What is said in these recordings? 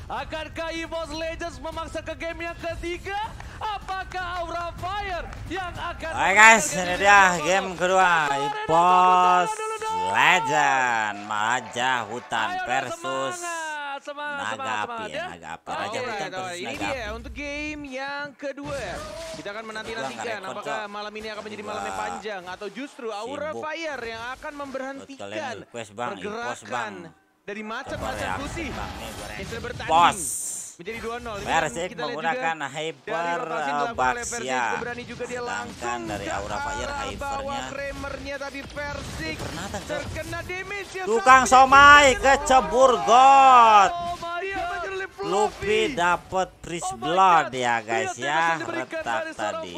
Akankah EVOS Legends memaksa ke game yang ketiga? Apakah Aura Fire yang akan... Oke guys, ini dia game kedua EVOS Legend Raja Hutan versus Naga Api ya, Naga Api. Raja Hutan versus ini Naga dia Api. untuk game yang kedua. Kita akan menanti-nantikan apakah malam ini akan menjadi malam yang panjang atau justru Aura Fire yang akan memberhentikan pergerakan dari macan-macan putih yang sudah bertanding menjadi 2-0. Persik menggunakan Hyper Baxia, sedangkan dari Aura Fire Hypernya Kramernya, tapi Persik terkena damage yang tukang somai kecebur god. Luffy dapat Priest Blood ya guys ya, retak tadi.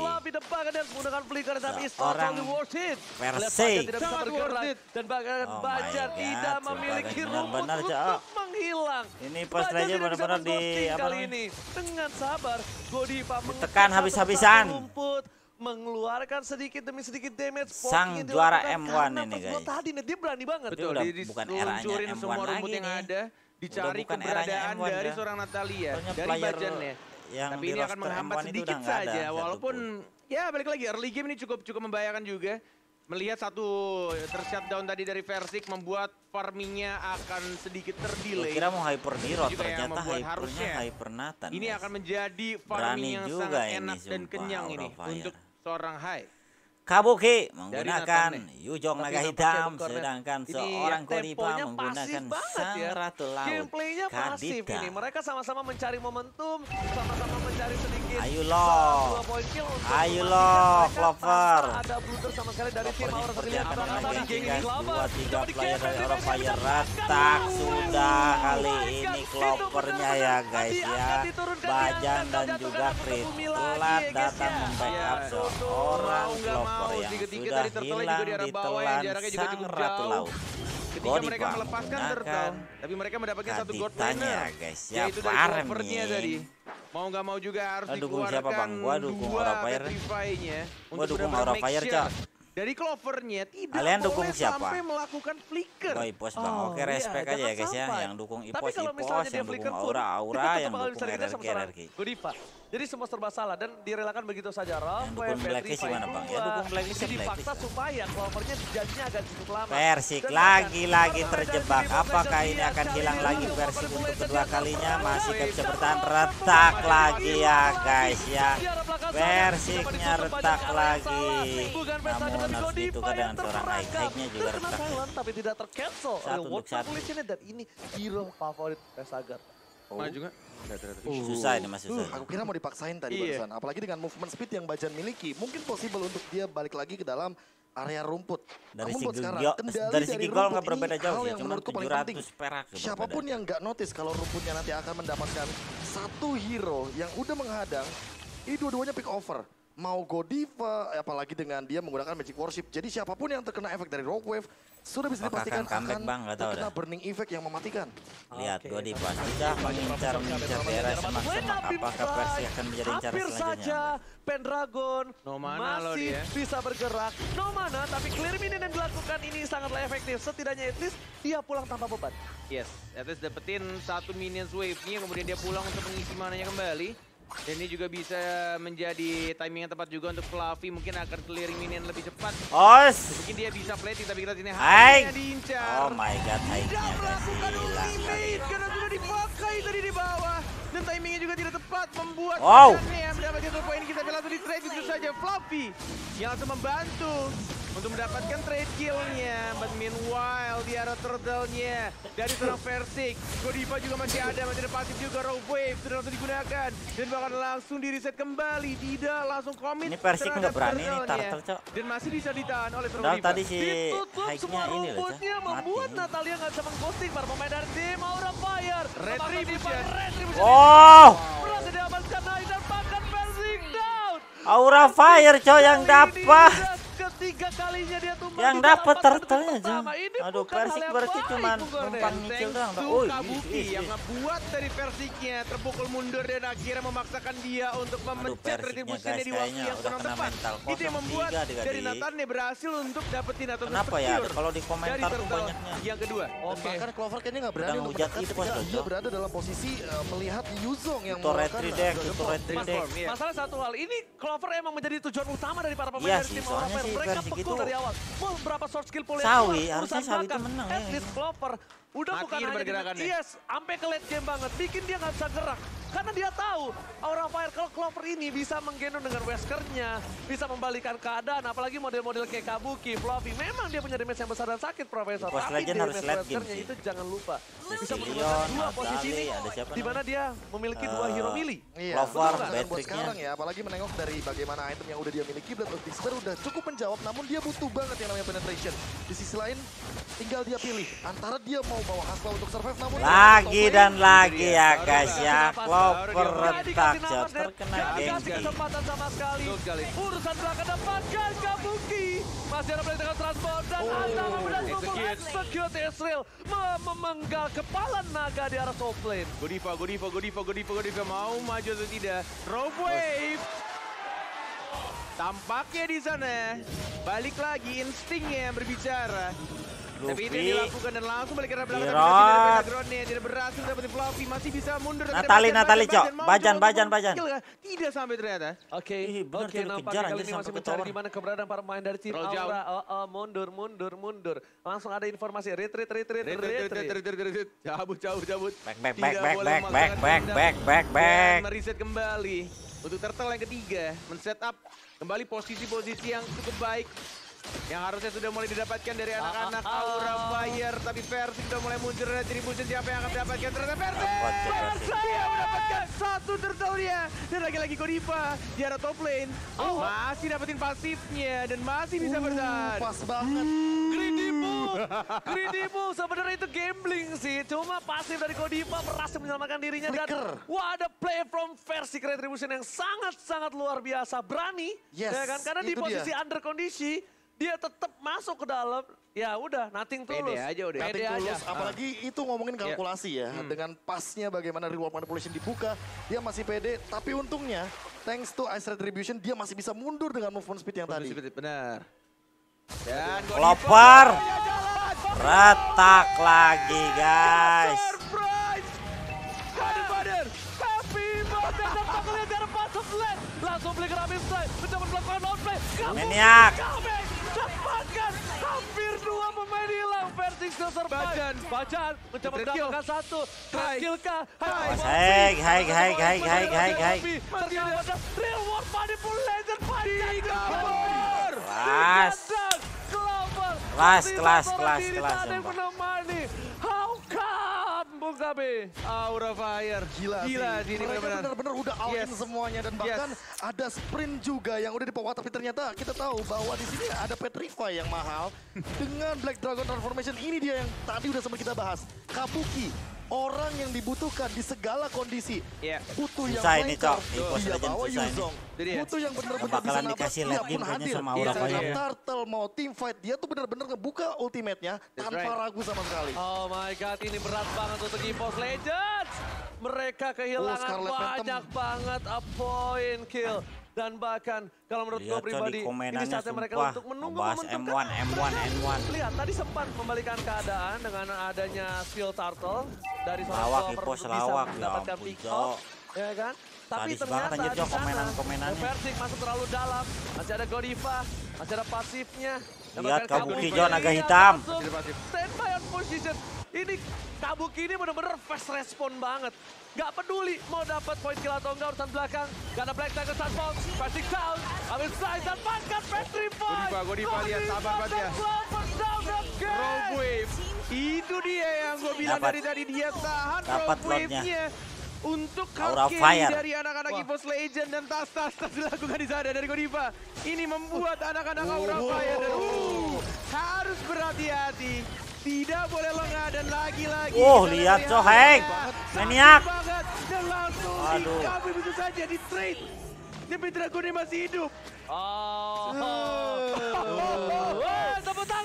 Orang Persik. Dan bahkan Bajar tidak memiliki rumput untuk menghilang. Ini pas aja benar-benar di apa kali ini dengan sabar Godiva tekan habis-habisan. Mengeluarkan sedikit demi sedikit damage. Sang juara M1 ini guys. Tadi dia berani banget. Betul, bukan eranya M1 semua rumput lagi yang nih. ada, dicari bukan keberadaan eranya M1 dari ya. seorang Natalia, Soalnya dari player Bajannya. yang Tapi di ini akan roster menghambat M1 itu sedikit udah nggak ada saja, satu walaupun pun. ya balik lagi early game ini cukup membahayakan juga. Melihat satu tershutdown tadi dari Persik membuat farmingnya akan sedikit terdelay. Kira mau hyper hero, Juga yang ternyata membuat hypernya harusnya hyper Nathan. ini guys. akan menjadi Berani farming yang juga sangat ini, enak dan sumpah, kenyang Aura ini Fire. untuk seorang Hai. Kabuki menggunakan Nathan Yujong Tapi naga nampaknya hitam, karena sedangkan ini seorang Godiva temponya menggunakan pasif banget sang ya. ratu laut Gameplaynya pasif Kadita. ini. Mereka sama-sama mencari momentum, sama-sama mencari sedikit. Ayo loh, 2 poin kill untuk ayo memastikan loh, mereka Clover. tanpa ada blunder sama sekali dari tim Aura Seperti terlihat akan berantakan. memiliki guys, Clover. 2-3 Coba player dari di-cancel, Aura Fire retak sudah kali ini Clovernya ya guys ya. Bajan dan juga Crit telat datang membackup seorang Clover yang sudah hilang ditelan sang ratu laut. Ketika mereka melepaskan turtle, tapi mereka mendapatkan satu god Kaditanya laner, guys ya, yaitu dari parem Clovernya tadi. nih. Mau nggak mau juga harus Dukung siapa, Bang? Gua dukung dua Aura Fire. Petrify-nya Gua untuk dukung benar-benar Aura make Fire, sure Cok. dari Clovernya tidak Kalian dukung boleh siapa? sampai melakukan flicker. Gua Ipos bang, Oh, oke respect iya, aja ya jangan guys ya. sampai. Yang dukung Tapi Ipos, kalau misalnya dia yang dukung flicker pun, Aura, dia yang tetap dukung bisa sama seorang RRQ. Godiva. Jadi semua serba salah dan direlakan begitu saja. Yang dukung Blacklist gimana bang? Ya dukung Blacklist ya Jadi dipaksa Blacklist. supaya Clovernya janjinya agak cukup lama. Persik Dan lagi-lagi bahkan terjebak. Legends Apakah ini akan hilang lagi Persik untuk kedua kalinya? Masih gak bisa bertahan, retak lagi ya guys ya. Persiknya retak lagi. Namun harus ditukar dengan seorang high-nya juga retak. Tapi tidak tercancel oleh Satu untuk World satu. Population dan ini hero favorit Pesagar. Maju nggak? Susah ini mas, susah. Aku kira mau dipaksain tadi Iya. barusan. Apalagi dengan movement speed yang Bajan miliki. Mungkin possible untuk dia balik lagi ke dalam area rumput. Dari Namun buat segi sekarang, gol, kendali dari segi gol rumput nggak berbeda ini jauh hal sih, yang cuma menurutku paling 700 penting. perak. Siapapun yang nggak notice kalau rumputnya nanti akan mendapatkan satu hero yang udah menghadang, ini dua-duanya pick over. Mau Godiva, apalagi dengan dia menggunakan Magic Worship. Jadi siapapun yang terkena efek dari Rogue Wave, sudah bisa Apakah dipastikan akan comeback, Bang? Nggak tahu terkena dah. burning effect yang mematikan. Lihat Godiva sudah mengincar daerah semak-semak. Apakah Persik akan menjadi incaran Hampir selanjutnya? saja Pendragon No mana loh masih dia. bisa bergerak. No mana, tapi clear minion yang dilakukan ini sangatlah efektif. Setidaknya at least dia pulang tanpa beban. Yes, at least dapetin satu minions wave-nya, kemudian dia pulang untuk mengisi mananya kembali. Dan ini juga bisa menjadi timing yang tepat juga untuk Fluffy, mungkin akan clearing minion lebih cepat. Os! Mungkin dia bisa plating, tapi kita sini Hai. hanya diincar. Oh my god, Tidak high-nya guys, melakukan hilang kali. ultimate karena sudah dipakai tadi di bawah. Dan timingnya juga tidak tepat membuat Wow. Bajannya mendapatkan 2 poin. Kita langsung di trade itu saja. Fluffy yang langsung membantu untuk mendapatkan trade kill-nya. But meanwhile di arah turtle-nya dari seorang Persik. Godiva juga masih ada pasif juga. Rogue Wave sudah langsung digunakan. Dan bahkan langsung di reset kembali. Tidak langsung komit. Ini Persik nggak berani nih, turtle-nya. turtle, Cok. Dan masih bisa ditahan oleh seorang Padahal Godiva. tadi si Ditutup high-nya semua ini loh, Cok. rumputnya Mati. membuat Natalia nggak bisa mengghosting para pemain dari tim Aura Fire. Retribution. Oh! Berhasil diamankan naik dan bahkan Persik down. Aura Fire coy yang dapat. Ketiga kalinya dia tumbang. Yang di dapat dalam 4 menit turtle-nya, Jang. pertama. Ini Aduh, bukan hal Persik yang berarti baik, cuman Bung Gordon. numpang nyicil doang. Thanks Oh, to Kabuki yang ngebuat dari Persiknya terpukul mundur dan akhirnya memaksakan dia untuk memencet Persiknya, retribusinya guys, di waktu kayaknya yang udah kurang kena tepat. mental Itu yang membuat 0-3 adik-adik. dari Nathannya berhasil untuk dapetin atau Kenapa ya? secure Kalau di dari komentar tuh turtle banyaknya. yang kedua. Dan bahkan Clover kayaknya nggak berani Udah untuk ngehujat mendekat Ipos ketika loh, dia Cok. berada dalam posisi melihat Yuzong yang Itu retri deck, itu retri Mas, deck. iya. Masalah satu hal, ini Clover emang menjadi tujuan utama dari para pemain Iya dari sih, tim soalnya Aura Fire. sih Mereka Persik pekul itu- dari awal. Mau berapa short skill pull yang Sawi, keluar, harusnya urusan Sawi itu belakang. menang At ya. least Clover udah Makin bukan hanya pergerakannya. yes, sampai ke late game banget, bikin dia nggak bisa gerak. Karena dia tahu Aura Fire kalau Clover ini bisa menggendong dengan Weskernya, bisa membalikan keadaan, apalagi model-model kayak Kabuki, Fluffy. Memang dia punya damage yang besar dan sakit, Profesor. Post Tapi Legend harus damage late game Weskernya sih. itu jangan lupa. Bisa Cecilion, menggunakan dua ada posisi Ali, ini, ada siapa di mana dia memiliki dua hero melee. Iya, Clover, betul banget buat Patricknya. sekarang ya, apalagi menengok dari bagaimana item yang udah dia miliki, Blood of Dexter udah cukup menjawab, namun dia butuh banget yang namanya penetration. Di sisi lain, tinggal dia pilih antara dia mau bawa Hasla untuk survive, namun Lagi dan lagi dia. ya Baru guys dia. ya. Baru Clover dia. Nggak retak dikasih jauh nafas, Dan. terkena Nggak dikasih gengsi. kesempatan sama sekali. Betul sekali. Urusan belakang dapatkan Kabuki. Masih ada play dengan transport dan Anda berhasil execute Israel memenggal kepala naga di arah top lane. Godiva mau maju atau tidak? Rope wave. Tampaknya di sana balik lagi instingnya yang berbicara. Tapi itu yang Luffy. dilakukan dan langsung balik ke arah belakang. Dirot. Tapi dari background-nya tidak berhasil dapetin Fluffy, masih bisa mundur. tapi Natali, ada Natali, Cok. mau Bajan, coba Bajan, untuk Bajan. kill kah? Tidak sampai ternyata. Oke, Ih, bener oke, tuh, nampaknya dikejar kali anjir ini sampai masih ke mencari tower. di mana keberadaan para pemain dari tim Roll jauh. Aura. Mundur. Langsung ada informasi, retreat. Cabut. Back. Tidak boleh memaksakan kehendak. Dan Back. mereset kembali untuk turtle yang ketiga, men-setup kembali posisi-posisi yang cukup baik yang harusnya sudah mulai didapatkan dari anak-anak Aura Fire, tapi Persik sudah mulai muncul retribution. Siapa yang akan mendapatkan? Ternyata Persik! Dapat, Cok, Persik. Dia mendapatkan satu turtle-nya dan lagi-lagi Godiva di arah top lane. Masih dapetin pasifnya dan masih bisa bertahan. pas banget. Greedy Bull sebenarnya itu gambling sih, cuma pasif dari Godiva berhasil menyelamatkan dirinya dan Flicker. wah, ada play from Persik Retribution yang sangat ya biasa, berani, Yes, ya kan? Karena di itu posisi dia. under kondisi dia tetap masuk ke dalam, ya udah, nothing tulus. Pede aja udah. Pede Nothing aja. tulus, apalagi itu ngomongin kalkulasi ya. Dengan pasnya bagaimana reward manipulation dibuka, dia masih pede. Tapi untungnya, thanks to Ice Retribution, dia masih bisa mundur dengan movement speed yang tadi. Benar. Dan Clover retak lagi guys. Surprise! Kader, happy birthday dan tak melihat dari masuk lane. Langsung beli kerabis play, mencoba melakukan outplay. Maniak. Dapatkan hampir dua pemain hilang. Persik still survive. Bajan mencoba mendapatkan satu. Skill kah? Haig. Masih ada reward manipulation. Clover! Kelas. Ada yang menemani. How come, Bung Gabi? Aura Fire. Gila sih ini mereka benar-benar. benar-benar udah all in Yes. semuanya dan bahkan ada sprint juga yang udah dibawa, tapi ternyata kita tahu bahwa di sini ada Petrify yang mahal dengan Black Dragon Transformation. Ini dia yang tadi udah sempat kita bahas. Kabuki, orang yang dibutuhkan di segala kondisi. Iya. Butuh yang Susah ini, flanker, Cok. Di Post dia Legend bawa susah ini. Yuzong. Itu dia. Butuh yang benar-benar bisa Bakalan nabrak, dikasih dia late pun game kayaknya hadir. sama Aura Mau Fire. Turtle, mau team fight, dia tuh benar-benar ngebuka ultimate-nya tanpa right. ragu sama sekali. Oh my god, ini berat banget untuk EVOS Legends. Mereka kehilangan Scarlet Phantom. banyak banget point kill. Dan bahkan kalau menurut gue Lihat pribadi, di ini komenannya saatnya mereka sumpah. untuk menunggu Ngebahas momentum. M1. Lihat, tadi sempat membalikan keadaan dengan adanya skill turtle dari seorang Lawak, Clover Ipos, untuk lawak. bisa Ya mendapatkan ampun, pick Cok. off, ya kan? Tapi Sadis ternyata banget anjir, di Cok, sana, komenannya. Persik masuk terlalu dalam, masih ada Godiva, masih ada pasifnya. Dan Lihat bahkan Kabuki, John, naga hitam. langsung standby on position. Ini Kabuki ini benar-benar fast respon banget. Gak peduli mau dapat point kill atau enggak urusan belakang. Gak ada Black Tiger Sunfall, Persik down, ambil slice dan bahkan Petrify. Godiva, lihat, sabar banget ya. Rogue Wave. Itu dia yang gue bilang Dapat. dari tadi, dia tahan Dapat Rogue lotnya. Wave-nya. Untuk Aura carry Fire. dari anak-anak EVOS Legend dan tas dilakukan di sana dari Godiva. Ini membuat anak-anak Aura Fire dan harus berhati-hati. Tidak boleh lengah dan lagi-lagi. kita Lihat, melihat Cok, Heng. sakit Maniak. banget. Dan langsung Aduh. dikabul begitu saja di trade. Tapi Dragonnya masih hidup. Tepuk tangan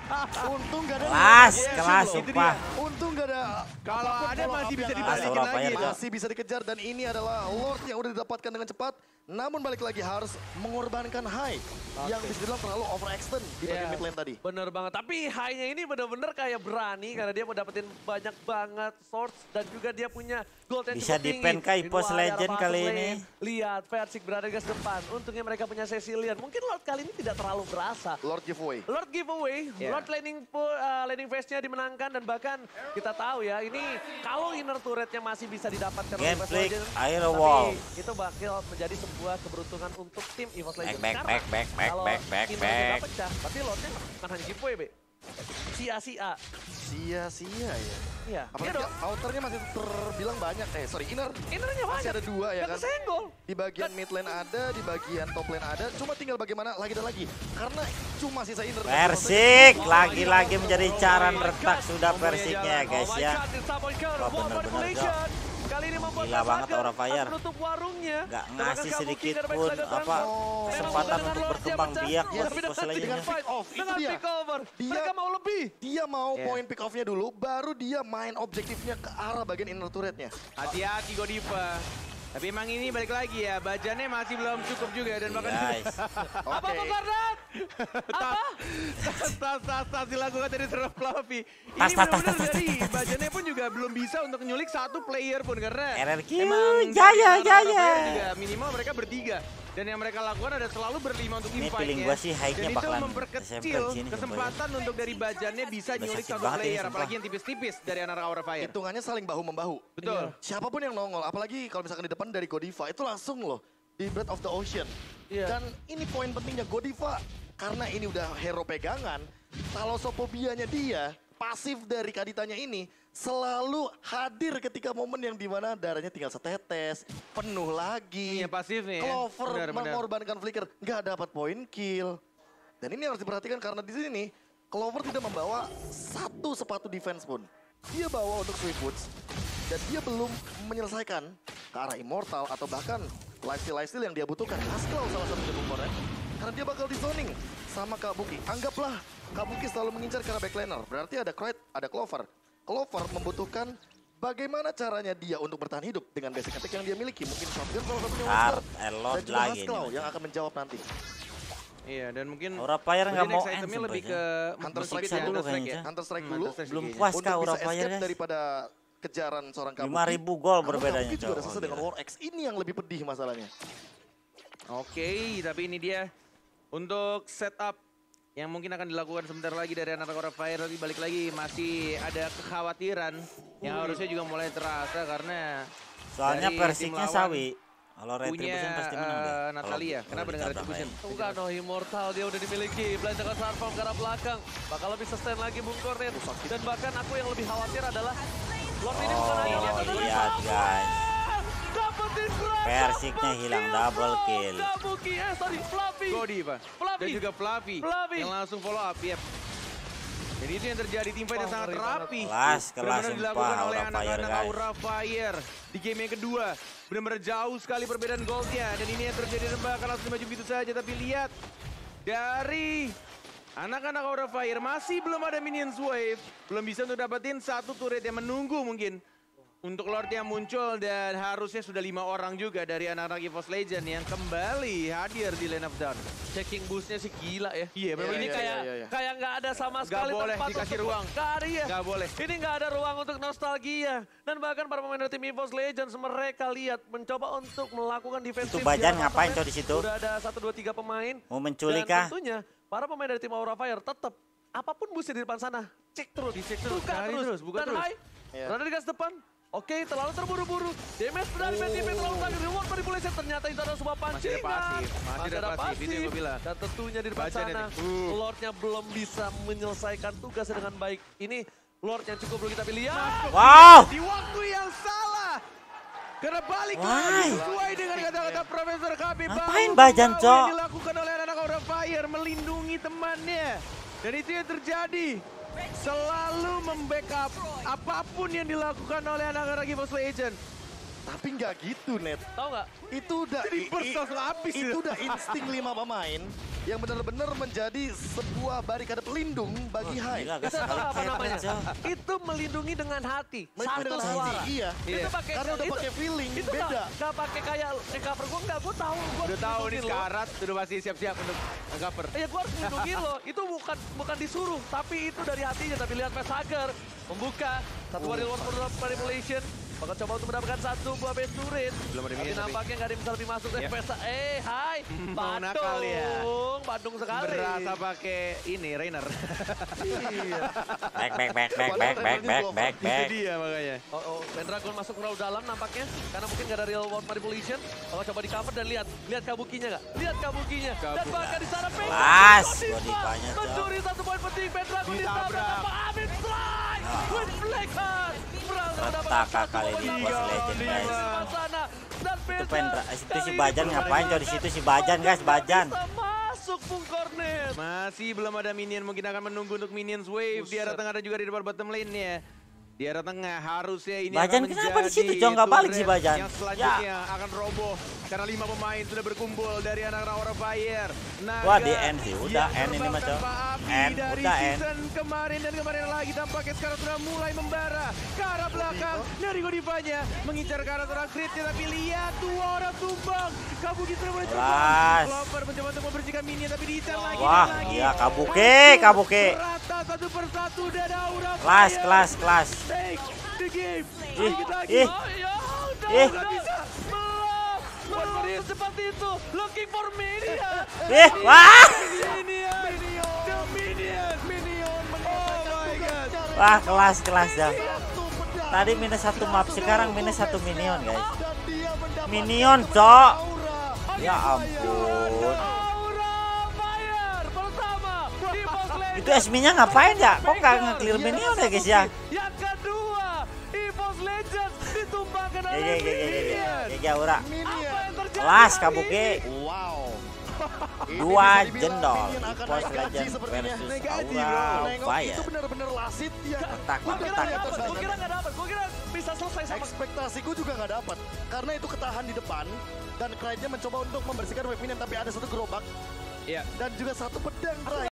Untung gak ada. Kelas, Iya, kelas itu sumpah. Untung gak ada. Kalau apapun ada follow masih up bisa yang dibalikin ada. lagi, Cok. Masih bisa dikejar dan ini adalah Lord yang udah didapatkan dengan cepat. Namun balik lagi harus mengorbankan High yang bisa dibilang terlalu overextend di bagian Iya, mid lane tadi. Bener banget, tapi high-nya ini bener-bener kayak berani karena dia mau dapetin banyak banget source dan juga dia punya gold yang Bisa cukup tinggi. defend kah Ipos Wah, Legend ada kali masuk ini? lane. Lihat, Persik berada di gas depan. Untungnya mereka punya Cecilian. Mungkin Lord kali ini tidak terlalu berasa. Lord giveaway. Lord giveaway, Yeah. Lord landing phase-nya dimenangkan dan bahkan kita tahu ya ini kalau inner turret-nya masih bisa didapatkan oleh Game EVOS flick, Legends, air tapi wall. itu bakal menjadi sebuah keberuntungan untuk tim EVOS Legends. back, Karena back, kalau back, inner juga back. pecah, tapi Lordnya bukan hanya giveaway, Be. Sia-sia. Sia-sia ya. Iya, Apalagi dong. outernya masih terbilang banyak. Inner. Innernya Masih banyak. ada dua ya Dan kan? kesenggol. Di bagian mid lane ada, di bagian top lane ada. Cuma tinggal bagaimana lagi dan lagi. Karena cuma sisa Inner. Persik lagi-lagi menjadi incaran retak sudah Persiknya ya guys ya. Wah, bener-bener, Jok. Kali ini membuat Gila banget Asaga Aura Fire. harus menutup warungnya. Gak Termakan ngasih Kabuki sedikit dari pun backside apa transfer. kesempatan Dengan untuk Lord berkembang dia biak pecah. buat Tapi Ipos dengan Legends. fight, Pick off, itu dengan dia. pick over. Dia- Mereka mau lebih. Dia mau Yeah. poin pick off-nya dulu, baru dia main objektifnya ke arah bagian inner turretnya. Hati-hati Godiva. Tapi emang ini balik lagi ya, bajannya masih belum cukup juga dan bahkan Guys, Apa Oke. Kardat? Apa? tas dilakukan dari seorang Fluffy. Ini Tas, tas, tas, benar-benar tas, dari bajannya pun juga belum bisa untuk nyulik satu player pun karena RRQ, emang jaya, dari jaya. player juga minimal mereka bertiga. Dan yang mereka lakukan ada selalu berlima untuk Ini teamfight-nya. feeling gua sih high-nya Dan itu bakalan memperkecil SMP di sini, kesempatan untuk dari bajannya bisa Udah nyulik sakit satu banget ini, player. sumpah. Apalagi yang tipis-tipis dari anak Aura Fire. Hitungannya saling bahu-membahu. Betul. Siapapun yang nongol, apalagi kalau misalkan di depan dari Godiva, itu langsung loh di Breath of the Ocean. Iya. Dan ini poin pentingnya Godiva, karena ini udah hero pegangan, talassophobia-nya dia, pasif dari Kaditanya ini, selalu hadir ketika momen yang dimana darahnya tinggal setetes, penuh lagi. Iya, pasif nih ya. Clover Benar, benar. mengorbankan flicker, nggak dapat poin kill. Dan ini harus diperhatikan karena di sini Clover tidak membawa satu sepatu defense pun. Dia bawa untuk Swiftwoods dan dia belum menyelesaikan ke arah Immortal atau bahkan lifesteal yang dia butuhkan. Haskell salah satu jebumornya karena dia bakal di zoning sama Kabuki. Anggaplah Kabuki selalu mengincar ke arah backlaner. Berarti ada Krait, ada Clover. Clover membutuhkan bagaimana caranya dia untuk bertahan hidup dengan basic attack yang dia miliki. Mungkin shotgun salah satunya Hard Whisper. Elord Dan juga lagi Haskell nih. yang akan menjawab nanti. Iya, dan mungkin Aura Fire nggak mungkin mau next end itemnya lebih sumpah ke ya. Hunter musik Strike ya, dulu Hunter Strike kayaknya. ya. Hunter Strike Hmm, dulu. Hunter Strike Belum kayaknya. puas Untuk kah bisa Aura Fire escape guys? daripada kejaran seorang Kabuki. 5.000 gol Namun berbedanya, Kabuki juga Cok. udah selesai dengan War X. Ini yang lebih pedih masalahnya. Oke, tapi ini dia untuk setup yang mungkin akan dilakukan sebentar lagi dari anak Aura Fire. Tapi balik lagi masih ada kekhawatiran yang harusnya juga mulai terasa karena Soalnya dari Persiknya tim lawan sawi. Kalau punya Retribution pasti menang deh. Natalia. Kenapa dengan Retribution? Bukan, no Immortal dia udah dimiliki. Belanjakan transform ke arah belakang. Bakal lebih sustain lagi Bung Kornet. Dan bahkan aku yang lebih khawatir adalah Lord ini bukan hanya dia, tapi lihat guys. dapetin Grab. Persiknya hilang, double kill. Kabuki, Fluffy. Godiva. Fluffy. Dan juga Fluffy. Fluffy. Yang langsung follow up, yep. Jadi itu yang terjadi, teamfight yang Wah, sangat ngeri rapi. Kelas Benar-benar sumpah dilakukan oleh Aura Fire anak-anak guys. Aura Fire. Di game yang kedua, benar-benar jauh sekali perbedaan goldnya. Dan ini yang terjadi dan bahkan langsung maju gitu saja. Tapi lihat, dari anak-anak Aura Fire masih belum ada minions wave. Belum bisa untuk dapetin satu turret yang menunggu mungkin. Untuk Lord yang muncul dan harusnya sudah 5 orang juga dari anak-anak EVOS Legend yang kembali hadir di Lane of Dawn. Checking boostnya sih gila ya. Iya, memang Ini iya, kayak iya, iya. kayak nggak ada sama Nggak sekali boleh tempat dikasih untuk ruang. berkarya. Nggak boleh. Ini nggak ada ruang untuk nostalgia. Dan bahkan para pemain dari tim EVOS Legends mereka lihat mencoba untuk melakukan defensif. Itu Bajan di ngapain, apartemen. Cok, di situ? Udah ada 1, 2, 3 pemain. Mau menculik Dan kah? tentunya para pemain dari tim Aura Fire tetap apapun busnya di depan sana, cek terus, Dicek terus, buka cari terus, buka dan terus. high, Iya. berada di gas depan. Oke, terlalu terburu-buru. Damage dari BTP terlalu banyak. Reward manipulation ternyata itu adalah sebuah Masih ada pancingan. pasif, masih ada pasif, itu yang gue bilang. Dan tentunya di depan Baca sana, nih. Lordnya belum bisa menyelesaikan tugasnya dengan baik. Ini Lord yang cukup perlu kita pilih. Ya, Wow. Di waktu yang salah. Karena balik Why? lagi sesuai dengan kata-kata Profesor KB. Ngapain Bajan, Cok? Yang dilakukan oleh anak Aura Fire melindungi temannya. Dan itu yang terjadi. Selalu membackup apapun yang dilakukan oleh anak-anak EVOS Legend. Tapi nggak gitu, Net. Tahu nggak? Itu udah Jadi burst langsung habis itu udah insting 5 pemain yang benar-benar menjadi sebuah barikade pelindung bagi Hai. Gila, gas Itu sekali apa namanya? Cok. Itu melindungi dengan hati. Melindungi Satu dengan suara. hati, iya. Itu pakai Karena udah itu- pakai feeling, itu beda. Nggak pakai kayak cover gue nggak, gue tahu. Gua Udah tahu nih lindungin lo. sekarat, udah pasti siap-siap untuk cover. Ya gue harus lindungi lo. Itu bukan disuruh, tapi itu dari hatinya. Tapi lihat Fasager membuka satu warrior war for manipulation. Bakal coba untuk mendapatkan satu buah base turret. Belum ada Tapi minion, tapi. nampaknya nggak ada yang bisa lebih masuk dari Ya. Pesa. Hai, Mau nakal ya. Bandung sekali. Berasa pakai ini, Rainer. Back. Itu dia makanya. Oh, Pendragon masuk terlalu dalam nampaknya. Karena mungkin nggak ada real world manipulation. Bakal coba di cover dan lihat kabukinya nggak? Lihat kabukinya. Dan bahkan di sana Pendragon. Kelas, Godiva Godivanya, Cok. mencuri satu poin penting. Pendragon ditabrak Ditabrak. sama Amin Fly. With Blackheart. Retaka kali ini Boss Legend, guys. Itu si Bajan ngapain coy di situ si Bajan, guys, Bajan. Bisa masuk Bung Cornet. Masih belum ada minion, mungkin akan menunggu untuk minions wave di arah tengah dan juga di depan bottom lane-nya. Di arah tengah harusnya ini Bajan akan kenapa di menjadi situ, Jong? Nggak balik turret sih Bajan? Yang selanjutnya akan roboh karena 5 pemain sudah berkumpul dari anak-anak Aura Fire. Naga Wah, di end sih, udah yang end ini mah, terbang Cong. tanpa api End, dari udah end. season kemarin dan kemarin lagi tampaknya sekarang sudah mulai membara ke arah belakang dari Godivanya mengincar ke arah seorang critnya, tapi lihat 2 orang tumbang. Kabuki sudah mulai terbang. Kelas. Lover mencoba untuk membersihkan minion tapi diincar lagi Wah, dan lagi. iya, Kabuki. Rata satu persatu dan Aura Kelas. Take the game. Ih, Sedikit lagi. ih. Oh ya, udah, Ih. nggak bisa. Belum seperti itu. Looking for Minion. Wah. Minion. The Minion. Oh my god. Wah, kelas ya. Tadi minus 1 map, sekarang minus 1 minion, guys. Dan dia mendapatkan Minion, Cok. aura. Ya ampun. Aura Fire bersama di box lane. Itu Esminya ngapain ya? Kok nggak nge-clear minion ya, guys ya? Yang kedua, EVOS Legends ditumbangkan oleh Minion. Gege Aura. Apa yang terjadi? Kelas kali Kabuki. Wow. Ini 2 bisa dibilang jendol. Minion akan Pos naik gaji Legend sepertinya. versus Naik gaji, bro. Aura Nengok Fire. itu benar-benar lasit ya. Retak, Gua kira retak. nggak dapet, gua kira nggak dapet, gua kira bisa selesai sama. Ekspektasiku juga nggak dapat karena itu ketahan di depan dan Clyde-nya mencoba untuk membersihkan wave minion tapi ada satu gerobak Iya. dan juga satu pedang Clyde.